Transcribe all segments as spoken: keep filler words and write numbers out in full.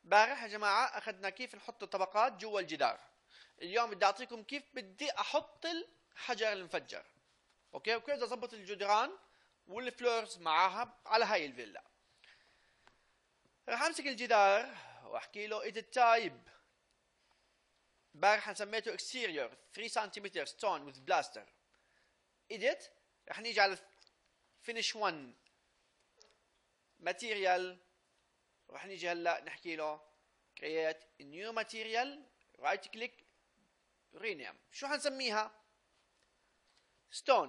امبارح يا جماعه اخذنا كيف نحط الطبقات جوا الجدار. اليوم بدي اعطيكم كيف بدي احط الحجر المفجر. اوكي، وكيف بدي اظبط الجدران والفلورز معاها على هاي الفيلا. راح امسك الجدار واحكي له edit type. امبارح سميته exterior ثلاثة سنتيمتر stone with plaster. edit راح نيجي على finish واحد material. راح نيجي هلا نحكي له create new material right click rename. شو حنسميها؟ stone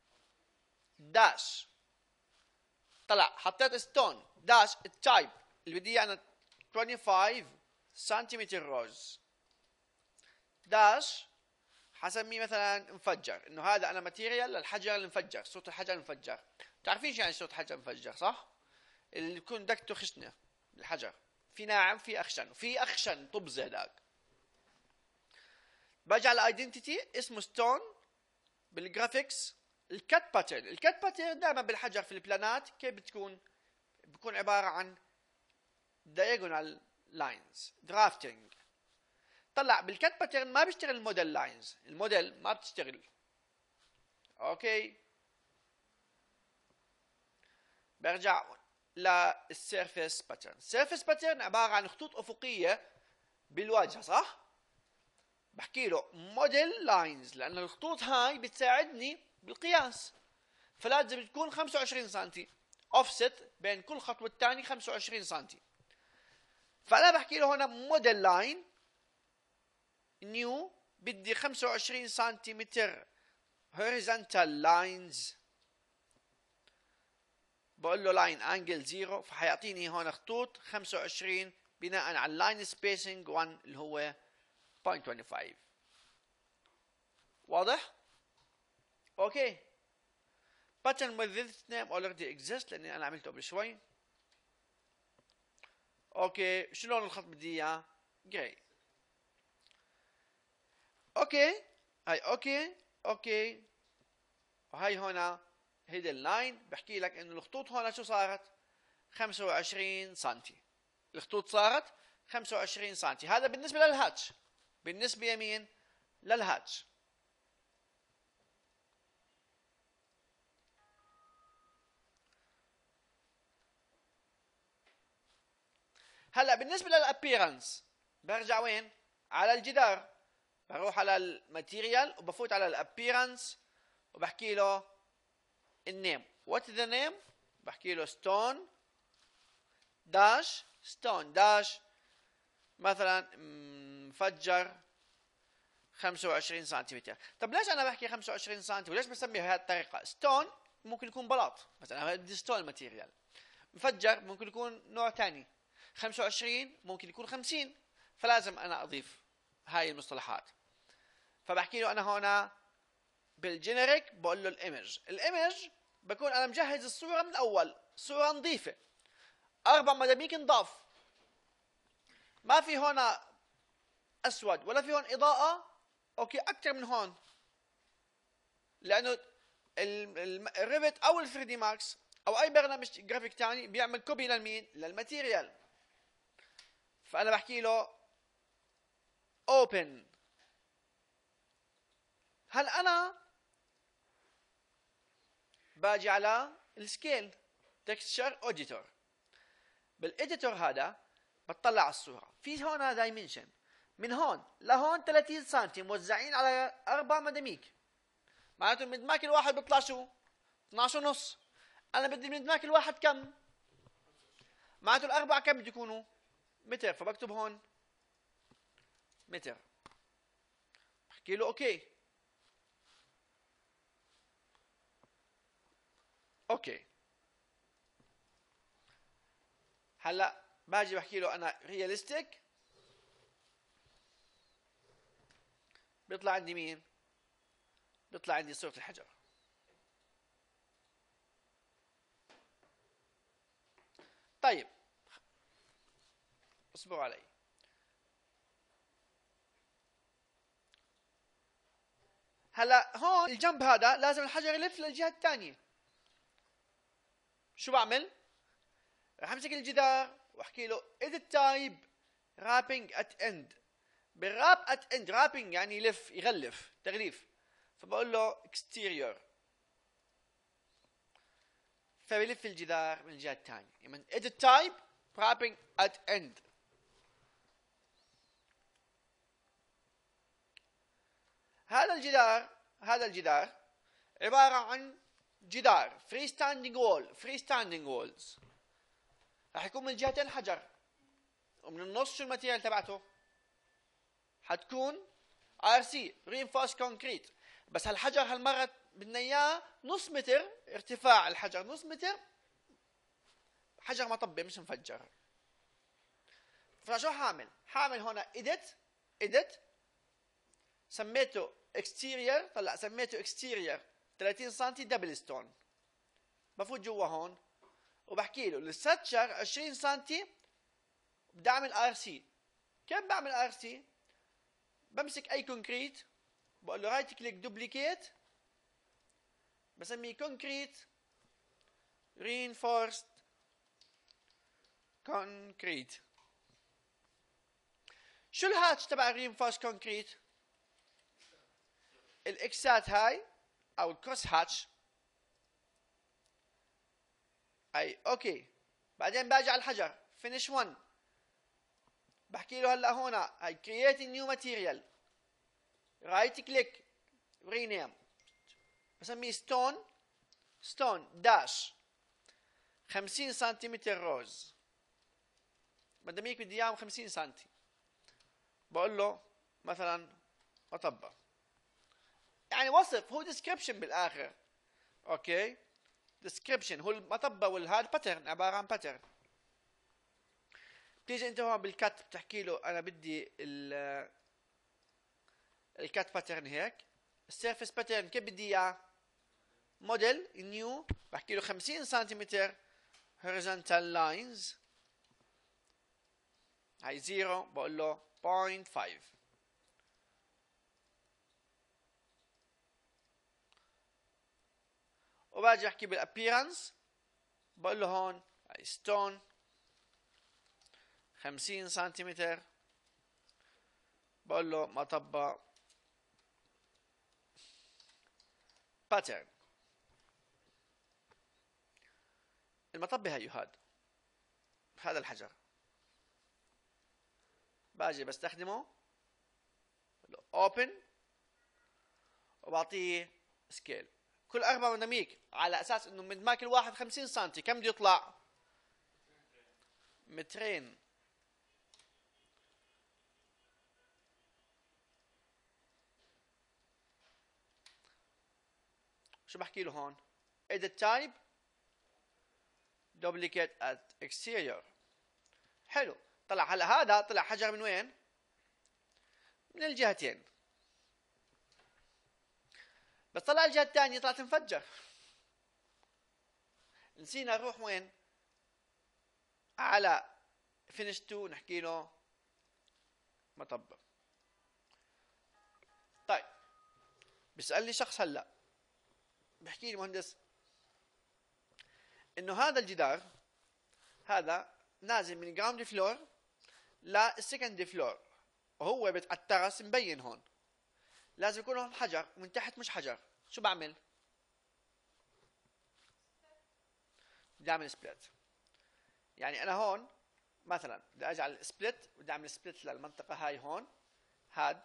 dash. طلع حطيت stone dash التايب اللي بدي اياه انا خمسة وعشرين سنتيمتر روز داش. حسميه مثلا مفجر، انه هذا انا ماتيريال للحجر المفجر، صوت الحجر المفجر. تعرفين شو يعني صوت حجر مفجر صح؟ اللي يكون دكته خشنه الحجر، في ناعم في اخشن، وفي اخشن طبز هذاك. باجي على الايدنتيتي اسمه ستون. بالجرافيكس الكات باترن. الكات باترن دائما بالحجر في البلانات كيف بتكون؟ بكون عباره عن diagonal lines drafting. طلع بالكات باترن ما بيشتغل الموديل لاينز، الموديل ما بتشتغل. اوكي، برجع للسيرفيس باترن. السيرفيس باترن عباره عن خطوط افقيه بالواجهه صح؟ بحكي له موديل لاينز لان الخطوط هاي بتساعدني بالقياس، فلازم تكون خمسة وعشرين سنتي اوفست بين كل خطوه والثانيه خمسة وعشرين سنتي. فانا بحكي له هنا موديل لاين نيو بدي خمسة وعشرين سنتيمتر هوريزونتال لاينز. بقول له لاين انجل زيرو، فحيعطيني هون خطوط خمسة وعشرين بناء على اللاين سبيسنج واحد اللي هو صفر فاصلة خمسة وعشرين. واضح؟ اوكي. pattern with this name already exists لاني انا عملته قبل شوي. اوكي، شو لون الخط بدي اياه؟ جراي. اوكي، هاي اوكي اوكي. وهي هنا هيدن لاين بحكي لك انه الخطوط هنا شو صارت؟ خمسة وعشرين سنتي. الخطوط صارت خمسة وعشرين سنتي. هذا بالنسبه للهاتش. بالنسبه يمين للهاتش. هلا بالنسبه للابيرنس برجع وين؟ على الجدار. بروح على الماتيريال وبفوت على الابيرنس وبحكي له النيم. وات ذا نيم؟ بحكي له ستون داش ستون داش مثلا مفجر خمسة وعشرين سنتيمتر. طب ليش انا بحكي خمسة وعشرين سنتي وليش بسميه بهذه الطريقه؟ ستون ممكن يكون بلاط، مثلا انا بدي ستون ماتيريال. مفجر ممكن يكون نوع ثاني. خمسة وعشرين ممكن يكون خمسين، فلازم انا اضيف هاي المصطلحات. فبحكي له انا هنا بالجينيريك بقول له الايمج. الايمج بكون انا مجهز الصوره من الاول، صوره نظيفه، اربع مداميك نضاف، ما في هنا اسود ولا في هون اضاءه. اوكي، اكثر من هون لانه الريفت او ال ثري دي ماكس او اي برنامج جرافيك ثاني بيعمل كوبي للمين؟ للماتيريال. فانا بحكي له اوبن. هل انا باجي على السكيل تكستشر اديتور. بالاديتور هذا بطلع على الصوره، في هون دايمنشن من هون لهون ثلاثين سنتي موزعين على اربع مداميك، معناته المدماك الواحد بيطلع شو؟ اثنعش ونص. انا بدي المدماك الواحد كم؟ معناته الاربعه كم بده يكونوا؟ متر. فبكتب هون متر. بحكي له اوكي. اوكي، هلا باجي بحكي له انا رياليستيك. بيطلع عندي مين؟ بيطلع عندي صورة الحجر. طيب اصبروا علي. هلا هون الجنب هذا لازم الحجر يلف للجهة الثانية. شو بعمل؟ رح امسك الجدار واحكي له edit type wrapping at end. بالراب at end wrapping يعني يلف يغلف تغليف، فبقول له exterior فبيلف الجدار من الجهة الثانية. يعني edit type wrapping at end. هذا الجدار هذا الجدار عبارة عن جدار free standing wall free standing walls. راح يكون من الجهتين حجر، ومن النص شو الماتيريال تبعته؟ حتكون ار سي reinforced concrete. بس هالحجر هالمرة بدنا اياه نص متر ارتفاع الحجر، نص متر، حجر مطبة مش مفجر. فشو حاعمل؟ حاعمل هنا edit edit سميته exterior. طلع سميته exterior ثلاثين سنتي دبل ستون. بفوت جوا هون وبحكي له الستشر عشرين سنتي بدي اعمل ار سي. كيف بعمل ار سي؟ بمسك اي كونكريت بقول له رايت كليك دوبليكيت، بسميه كونكريت reinforced concrete. شو الهاتش تبع reinforced concrete؟ الاكسات هاي او الكروس هاتش. اي اوكي. بعدين باجي على الحجر finish one، بحكي له هلا هنا هاي create a new material، رايت كليك rename، بسميه stone stone داش خمسين سنتيمتر روز. بدي هيك بدي اياهم خمسين سنتي، بقول له مثلا مطبة، يعني وصف هو description بالاخر. اوكي description هو المطبة والهاد باترن عبارة عن باترن. بتيجي انت هون بالكات بتحكي له انا بدي ال الكات باترن هيك، السيرفيس باترن كيف بدي اياه؟ موديل نيو، بحكي له خمسين سنتيمتر horizontal lines، هاي زيرو بقول له صفر فاصلة خمسة. وباجي احكي بالابيرنس بقول له هون هاي ستون خمسين سنتيمتر، بقول له مطبة باترن. المطبة هي هاد هذا الحجر، باجي بستخدمه اوبن وبعطيه سكيل كل أربعة ونميك على اساس انه من ماكل واحد خمسين سنتي كم بده يطلع؟ مترين. شو بحكي له هون؟ edit type duplicate at exterior. حلو. طلع هلا هذا طلع حجر من وين؟ من الجهتين. بس طلع الجهة الثانية طلعت مفجر. نسينا نروح وين؟ على finish two نحكي له مطبة. طيب بيسألني شخص هلا بحكي لي مهندس انه هذا الجدار هذا نازل من جراوند فلور للسكند فلور، وهو على الترس مبين هون، لازم يكون هون حجر ومن تحت مش حجر. شو بعمل؟ بدي اعمل سبليت. يعني انا هون مثلا بدي اجي على السبليت، بدي اعمل سبليت للمنطقه هاي هون هاد،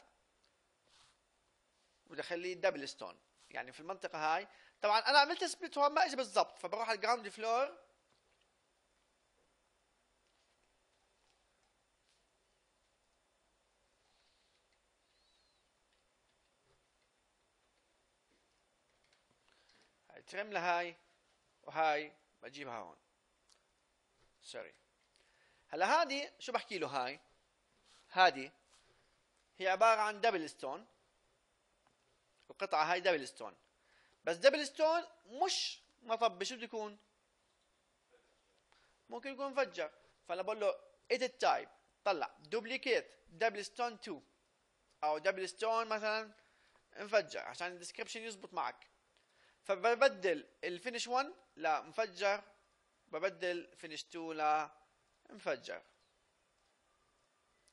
بدي اخليه دبل ستون. يعني في المنطقه هاي طبعا انا عملت سبليت هون ما اجى بالضبط، فبروح على الجراوند فلور هاي ترم لهاي وهاي بجيبها هون. سوري. هلا هادي شو بحكي له؟ هاي هادي هي عباره عن دبل ستون، القطعه هاي دبل ستون، بس دبل ستون مش مطب. شو بده يكون؟ ممكن يكون مفجر. فانا بقول له edit type طلع duplicate دبل ستون اثنين او دبل ستون مثلا مفجر عشان الديسكربشن يزبط معك. فببدل الفينش واحد لمفجر، ببدل فينش اثنين لمفجر.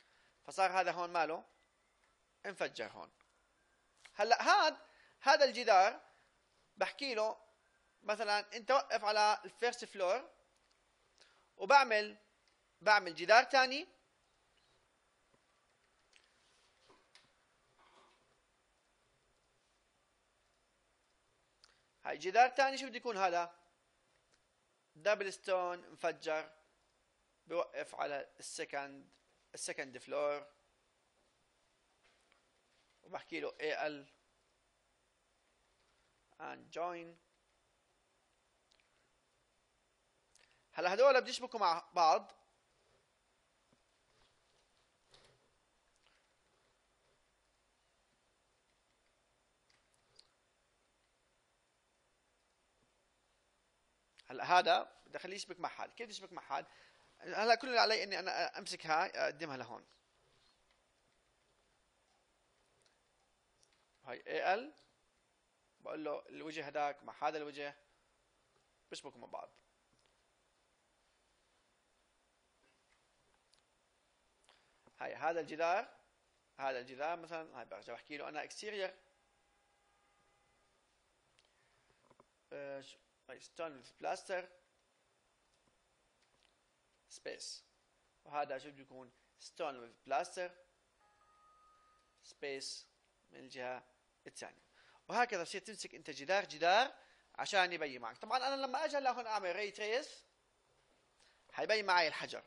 فصار هذا هون ماله انفجر هون. هلا هذا هذا الجدار بحكي له مثلا انت وقف على الفيرست فلور، وبعمل بعمل جدار ثاني هاي جدار ثاني. شو بده يكون هذا؟ دبل ستون مفجر، بوقف على السكند السكند فلور، وبحكي له إيه إل and join. هلا هدول بدي يشبكوا مع بعض. هلا هذا بدي اخليه يشبك مع هذا. كيف يشبك مع هذا؟ هلا كل اللي علي اني انا امسك هاي اقدمها لهون. هاي إيه إل، بقول له الوجه هداك مع هذا الوجه بيشبكوا مع بعض. هاي هذا الجدار هذا الجدار مثلا، هاي برجع بحكي له انا اكستيرير ستون with بلاستر سبيس، وهذا شو بده يكون؟ ستون with بلاستر سبيس من الجهه الثانيه. وهكذا بصير تمسك انت جدار جدار عشان يبين معك. طبعا انا لما اجي هون اعمل ري تريس حيبين معي الحجر.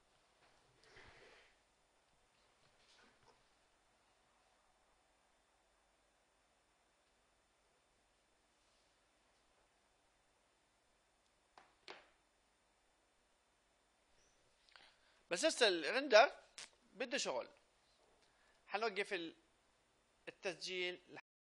بس هسه الرندر بده شغل. حنوقف التسجيل